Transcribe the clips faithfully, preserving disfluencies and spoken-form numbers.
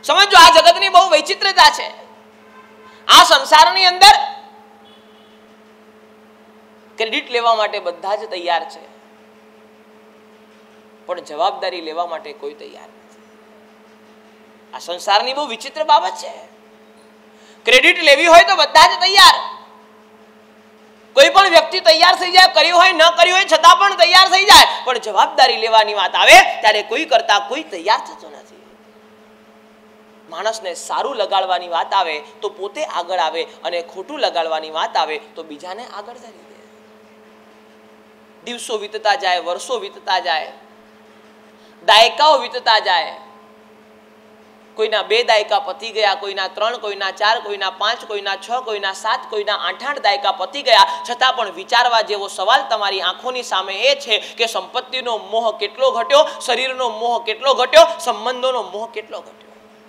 સમજો, આ જગતની બહુ વૈચિત્રતા છે. આ સંસારની અંદર ક્રેડિટ લેવા માટે બધા જ તૈયાર છે, પણ જવાબદારી લેવા માટે કોઈ તૈયાર નથી. આ સંસારની બહુ વિચિત્ર બાબત છે. ક્રેડિટ લેવી હોય તો બધા જ તૈયાર. કોઈ પણ વ્યક્તિ તૈયાર થઈ જાય, કર્યું હોય ન કર્યું હોય છતાં પણ તૈયાર થઈ જાય, પણ જવાબદારી લેવાની વાત આવે ત્યારે કોઈ કરતા કોઈ તૈયાર થતો નથી. માણસને સારું લગાડવાની વાત આવે તો પોતે આગળ આવે, અને ખોટું લગાડવાની વાત આવે તો બીજાને આગળ ધરી દે. દિવસો વીતતા જાય, વર્ષો વીતતા જાય, દાયકાઓ વીતતા જાય. કોઈના બે દાયકા પતી ગયા, કોઈના ત્રણ, કોઈના ચાર, કોઈના પાંચ, કોઈના છ, કોઈના સાત, કોઈના આઠ આઠ દાયકા પતી ગયા, છતાં પણ વિચારવા જેવો સવાલ તમારી આંખોની સામે એ છે કે સંપત્તિનો મોહ કેટલો ઘટ્યો, શરીરનો મોહ કેટલો ઘટ્યો, સંબંધોનો મોહ કેટલો ઘટ્યો.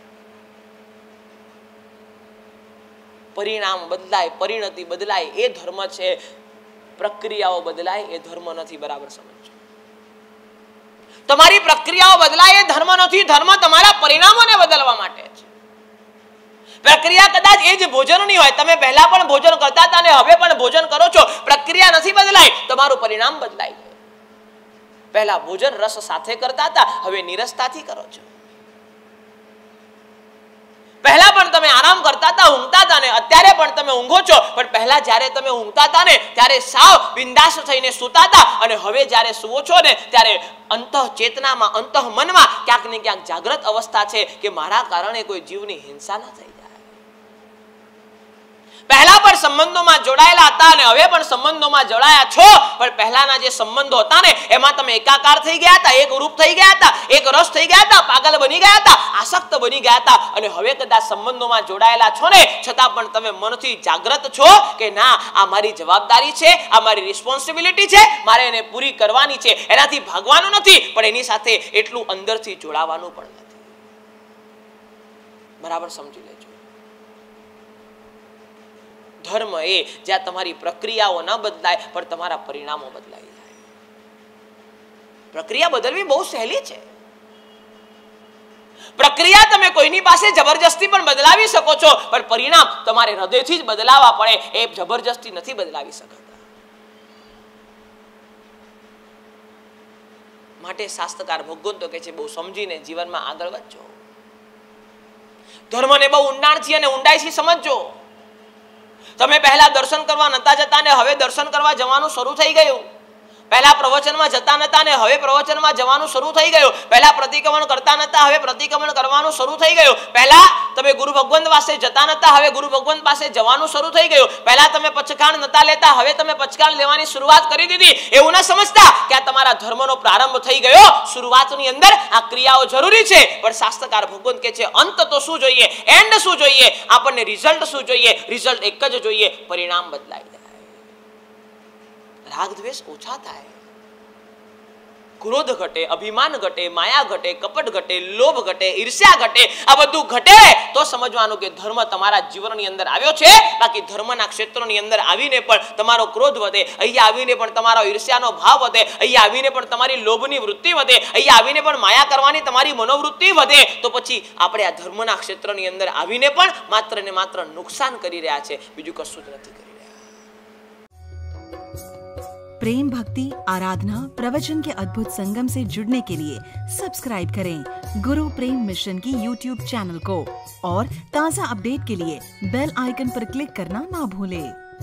પરિણામ બદલાય, પરિણતિ બદલાય એ ધર્મ છે. પ્રક્રિયાઓ બદલાય એ ધર્મ નથી. બરાબર સમજો. તમારી પ્રક્રિયાઓ બદલાય એ ધર્મ નથી. ધર્મ તમારા પરિણામોને બદલવા માટે છે. પ્રક્રિયા કદાચ એ જ ભોજનની હોય, તમે પહેલા પણ ભોજન કરતા હતા અને હવે પણ ભોજન કરો છો, પ્રક્રિયા નથી બદલાય, તમારું પરિણામ બદલાય. પહેલા ભોજન રસ સાથે કરતા હતા, હવે નિરસતાથી કરો છો. પહેલા પણ તમે આરામ કરતા હતા, ઊંઘતા હતા, ને અત્યારે પણ તમે ઊંઘો છો, પણ પહેલા જ્યારે તમે ઊંઘતા હતા ને ત્યારે સાવ બિંદાસ થઈને સૂતા હતા, અને હવે જ્યારે સૂવો છો ને ત્યારે અંતઃ ચેતનામાં, અંતઃ મનમાં ક્યાંક ને ક્યાંક જાગ્રત અવસ્થા છે કે મારા કારણે કોઈ જીવની હિંસા ન થઈ જાય. પહેલા પણ સંબંધોમાં જોડાયેલા હતા અને હવે પણ સંબંધોમાં જોડાયા છો, પણ પહેલાના જે સંબંધો હતા ને એમાં તમે એકાકાર થઈ ગયા હતા, એક રૂપ થઈ ગયા હતા, એક રસ થઈ ગયા હતા, પાગલ બની ગયા હતા, આસક્ત બની ગયા હતા, અને હવે કદાચ સંબંધોમાં જોડાયેલા છો ને છતાં પણ તમે મનથી જાગ્રત છો કે ના, આ મારી જવાબદારી છે, આ મારી રિસ્પોન્સિબિલિટી છે, મારે એને પૂરી કરવાની છે. એનાથી ભાગવાનું નથી, પણ એની સાથે એટલું અંદરથી જોડાવાનું પણ નથી. બરાબર સમજી લેજો. ધર્મ એ જ્યાં તમારી પ્રક્રિયાઓ ન બદલાય પણ તમારા પરિણામો બદલાઈ જાય. પ્રક્રિયા બદલવી બહુ સહેલી છે. પ્રક્રિયા તમે કોઈની પાસે જબરજસ્તી પણ બદલાવી શકો છો, પણ પરિણામ તમારે હૃદયથી જ બદલાવા પડે. એ જબરજસ્તી નથી બદલાવી શકતા. માટે શાસ્ત્રકાર ભગવંતો કહે છે બહુ સમજીને જીવનમાં આગળ વધજો. ધર્મને બહુ ઊંડાણથી અને ઊંડાઈથી સમજજો. તમે પહેલા દર્શન કરવા નતા જતા ને હવે દર્શન કરવા જવાનું શરૂ થઈ ગયું. પહેલા પ્રવચનમાં જતા નતા ને હવે પ્રવચનમાં જવાનું શરૂ થઈ ગયું. પહેલા પ્રતિક્રમણ કરતા નતા, હવે પ્રતિક્રમણ કરવાનું શરૂ થઈ ગયું. પહેલા તમે ગુરુ ભગવંત પાસે જતા નતા, હવે ગુરુ ભગવંત પાસે જવાનું શરૂ થઈ ગયું. પહેલા તમે પચકાણ નતા લેતા, હવે તમે પચકાણ લેવાની શરૂઆત કરી દીધી. એવું ના સમજતા કે આ તમારા ધર્મનો પ્રારંભ થઈ ગયો. શરૂઆતની અંદર આ ક્રિયાઓ જરૂરી છે, પણ શાસ્ત્રકાર ભગવંત કહે છે અંત તો શું જોઈએ, એન્ડ શું જોઈએ, આપણને રિઝલ્ટ શું જોઈએ? રિઝલ્ટ એક જ જોઈએ, પરિણામ બદલાય જાય, રાગ દ્વેષ ઓછા થાય, ક્રોધ ઘટે, અભિમાન ઘટે, માયા ઘટે, કપટ ઘટે, લોભ ઘટે, ઈર્ષ્યા ઘટે. આ બધું ઘટે તો સમજવાનું કે ધર્મ તમારા જીવનની અંદર આવ્યો છે. બાકી ધર્મના ક્ષેત્રની અંદર આવીને પણ તમારો ક્રોધ વધે, અહીંયા આવીને પણ તમારો ઈર્ષ્યાનો ભાવ વધે, અહીંયા આવીને પણ તમારી લોભની વૃત્તિ વધે, અહીંયા આવીને પણ માયા કરવાની તમારી મનોવૃત્તિ વધે, તો પછી આપણે આ ધર્મના ક્ષેત્રની અંદર આવીને પણ માત્ર ને માત્ર નુકસાન કરી રહ્યા છે, બીજું કશું જ નથી. प्रेम भक्ति आराधना प्रवचन के अद्भुत संगम से जुड़ने के लिए सब्सक्राइब करें गुरु प्रेम मिशन की यूट्यूब चैनल को, और ताज़ा अपडेट के लिए बेल आइकन पर क्लिक करना ना भूलें।